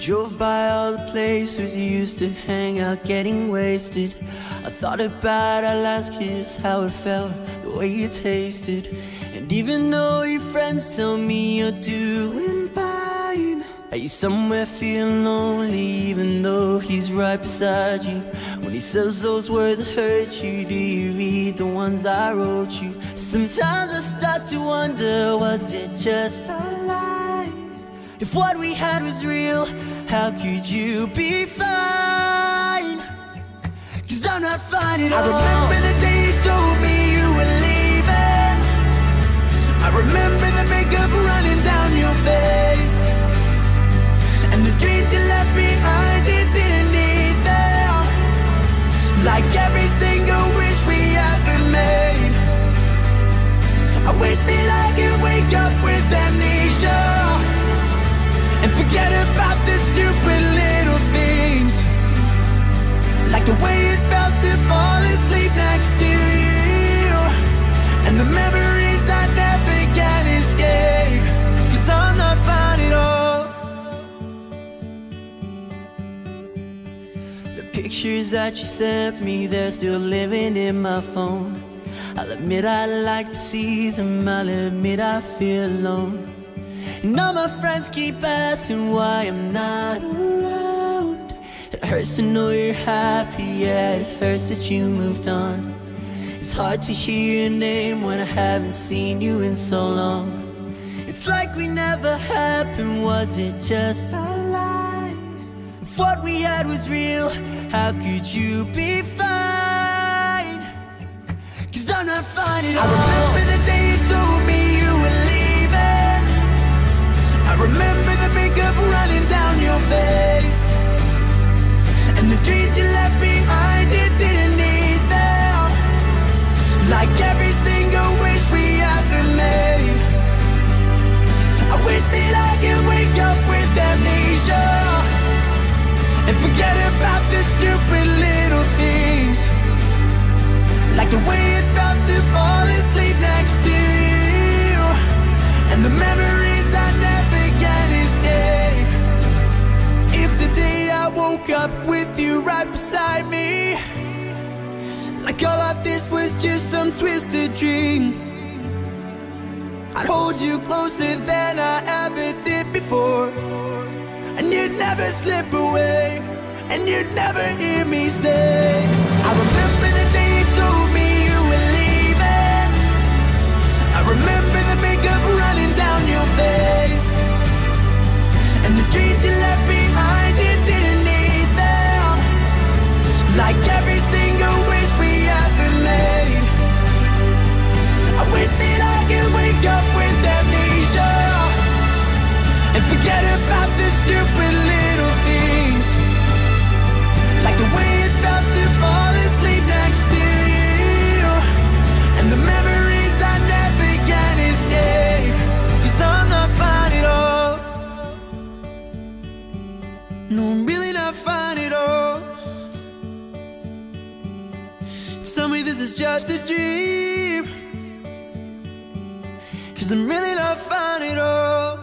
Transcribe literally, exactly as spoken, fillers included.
Drove by all the places you used to hang out, getting wasted. I thought about our last kiss, how it felt, the way you tasted. And even though your friends tell me you're doing fine, are you somewhere feeling lonely even though he's right beside you? When he says those words that hurt you, do you read the ones I wrote you? Sometimes I start to wonder, was it just a lie? If what we had was real, how could you be fine? Cause I'm not fine at all. I remember the day you told me you were leaving. I remember the makeup running down your face, and the dreams you left behind you didn't need them. Like every single wish we ever made. I wish that I could wake up with amnesia and forget about the stupid little things, like the way it felt to fall asleep next to you, and the memories I never can escape. Cause I'm not fine at all. The pictures that you sent me, they're still living in my phone. I'll admit I like to see them, I'll admit I feel alone. And all my friends keep asking why I'm not around. It hurts to know you're happy, yeah, it hurts that you moved on. It's hard to hear your name when I haven't seen you in so long. It's like we never happened, was it just a lie? If what we had was real, how could you be fine? Cause I'm not fine at all. I remember the day you told me you were leaving. I remember the makeup running down your face, and the dreams you left behind you didn't need them. Like every single wish we ever made. I wish that I could wake up with amnesia and forget about the stupid little things, like the way it felt to fall asleep next to you, and the memories I never can escape. If today I woke up with you right beside me, like all of this was just some twisted dream, I'd hold you closer than I ever did before, and you'd never slip away, and you'd never hear me say, I remember the day you told me you were leaving. I remember the makeup running down your face, and the dreams you left behind you didn't need them. Like every single wish we ever made. I wish that I could wake up with amnesia and forget about the stupid little things, like the way it felt to fall asleep next to you, and the memories I never can escape. Cause I'm not fine at all. No, I'm really not fine at all. Tell me this is just a dream, cause I'm really not fine at all.